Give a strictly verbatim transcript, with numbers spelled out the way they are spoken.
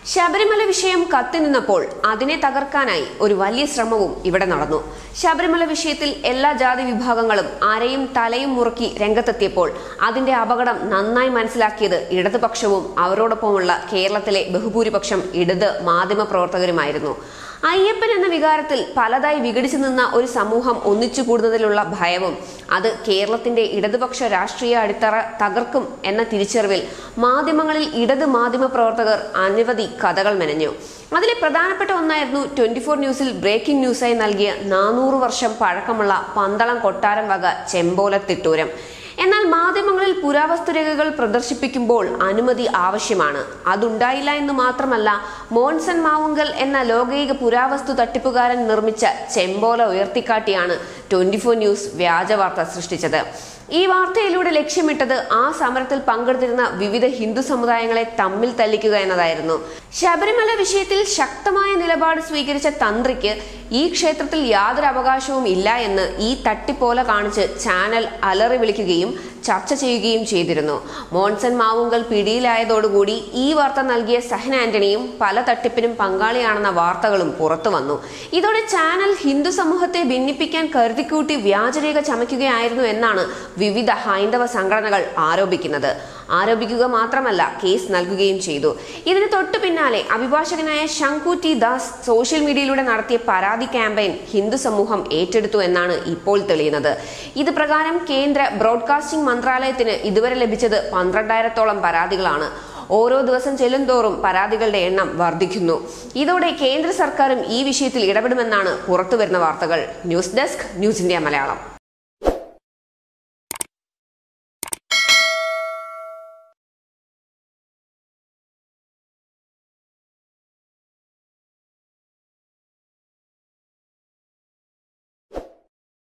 ശബരിമല വിഷയം കത്തിനിന്നപ്പോൾ അതിനെ തകർക്കാനായി ഒരു വലിയ ശ്രമവും ഇവിടെ നടന്നു. ശബരിമല വിഷയത്തിൽ എല്ലാ ജാതി വിഭാഗങ്ങളും ആരെയും തലയും മുറുക്കി രംഗത്തെത്തിയപ്പോൾ അതിന്റെ അപകടം നന്നായി മനസ്സിലാക്കിയത് ഇടതുപക്ഷവും അവരോടൊപ്പമുള്ള കേരളത്തിലെ ബഹുഭൂരിപക്ഷം ഇടത് മാധ്യമ പ്രവർത്തകരുമായിരുന്നു. അയ്യപ്പൻ എന്ന വികാരത്തിൽ പലതായി വിഘടിച്ചു നിന്ന ഒരു സമൂഹം ഒന്നിച്ചു കൂടുന്നതിലുള്ള ഭയവും അത് കേരളത്തിന്റെ ഇടതുപക്ഷ രാഷ്ട്രീയ അടിത്തറ തകർക്കും എന്ന തിരിച്ചറിവിൽ മാധ്യമങ്ങളിൽ ഇടത് മാധ്യമ പ്രവർത്തകർ അനവധി കഥകൾ മെനഞ്ഞു. അതിലെ പ്രധാനപ്പെട്ട ഒന്നായിരുന്നു ട്വന്റി ഫോർ ന്യൂസിൽ ബ്രേക്കിംഗ് ന്യൂസായി നൽകിയ നാനൂറ് വർഷം പഴക്കമുള്ള പന്തളം കൊട്ടാരം വക ചെമ്പോലത്തിട്ടൂരം. എന്നാൽ മാധ്യമങ്ങളിൽ പുരാവസ്തുരേഖകൾ പ്രദർശിപ്പിക്കുമ്പോൾ അനുമതി ആവശ്യമാണ്. അതുണ്ടായില്ല എന്ന് മാത്രമല്ല, മോൺസൺ മാവുങ്കൽ എന്ന ലോകൈക പുരാവസ്തു തട്ടിപ്പുകാരൻ നിർമ്മിച്ച ചെമ്പോല ഉയർത്തിക്കാട്ടിയാണ് ട്വന്റി ഫോർ ന്യൂസ് വ്യാജ വാർത്ത സൃഷ്ടിച്ചത്. ഈ വാർത്തയിലൂടെ ലക്ഷ്യമിട്ടത് ആ സമരത്തിൽ പങ്കെടുത്തിരുന്ന വിവിധ ഹിന്ദു സമുദായങ്ങളെ തമ്മിൽ തല്ലിക്കുക എന്നതായിരുന്നു. ശബരിമല വിഷയത്തിൽ ശക്തമായ നിലപാട് സ്വീകരിച്ച തന്ത്രിക്ക് ഈ ക്ഷേത്രത്തിൽ യാതൊരു അവകാശവും ഇല്ല എന്ന് ഈ തട്ടിപ്പോല കാണിച്ച് ചാനൽ അലറി വിളിക്കുകയും ചർച്ച ചെയ്യുകയും ചെയ്തിരുന്നു. മോൺസൺ മാവുങ്കൽ പിടിയിലായതോടുകൂടി ഈ വാർത്ത നൽകിയ സഹൻ ആന്റണിയും പല തട്ടിപ്പിനും പങ്കാളിയാണെന്ന വാർത്തകളും പുറത്തു വന്നു. ഇതോടെ ചാനൽ ഹിന്ദു സമൂഹത്തെ ഭിന്നിപ്പിക്കാൻ കരുതിക്കൂട്ടി വ്യാജരേഖ ചമയ്ക്കുകയായിരുന്നു എന്നാണ് വിവിധ ഹൈന്ദവ സംഘടനകൾ ആരോപിക്കുന്നത്. ആരോപിക്കുക മാത്രമല്ല, കേസ് നൽകുകയും ചെയ്തു. ഇതിന് തൊട്ടു പിന്നാലെ അഭിഭാഷകനായ ശങ്കു ടി ദാസ് സോഷ്യൽ മീഡിയയിലൂടെ നടത്തിയ പരാതി ക്യാമ്പയിൻ ഹിന്ദു സമൂഹം ഏറ്റെടുത്തു എന്നാണ് ഇപ്പോൾ തെളിയുന്നത്. ഇത് പ്രകാരം കേന്ദ്ര ബ്രോഡ്കാസ്റ്റിംഗ് മന്ത്രാലയത്തിന് ഇതുവരെ ലഭിച്ചത് പന്ത്രണ്ടായിരത്തോളം പരാതികളാണ്. ഓരോ ദിവസം ചെല്ലുംതോറും പരാതികളുടെ എണ്ണം വർദ്ധിക്കുന്നു. ഇതോടെ കേന്ദ്ര സർക്കാരും ഈ വിഷയത്തിൽ ഇടപെടുമെന്നാണ് പുറത്തുവരുന്ന വാർത്തകൾ. News desk, news India Malayalam.